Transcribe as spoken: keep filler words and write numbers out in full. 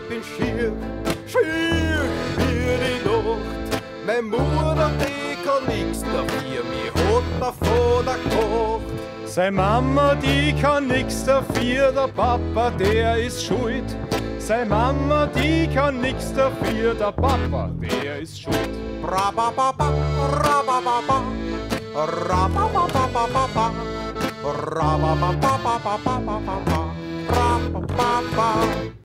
bin schier, schier, schier die Nacht. Meine Mutter, die kann nix dafür, mir hat der Vater gekocht. Sei Mama, die kann nix dafür, der Papa, der ist schuld. Sei Mama, die kann nix dafür, der Papa, der ist schuld. Rabababa, rabababa, rabababa, rabababa, rabababa, rabababa.